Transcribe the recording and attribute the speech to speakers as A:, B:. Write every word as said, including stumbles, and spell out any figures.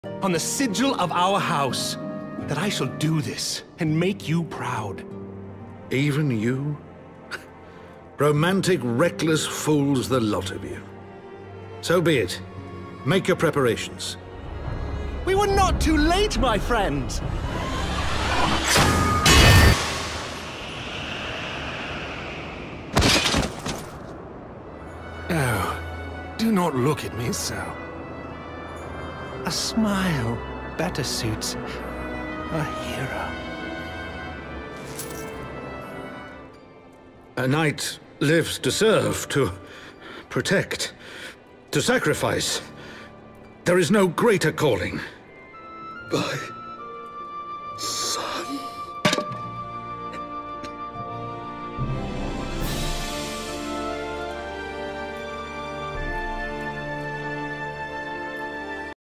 A: on the sigil of our house, that I shall do this and make you proud.
B: Even you? Romantic, reckless fools, the lot of you. So be it. Make your preparations.
A: We were not too late, my friends! Oh, do not look at me so. A smile better suits a hero.
B: A knight lives to serve, to protect, to sacrifice. There is no greater calling.
C: By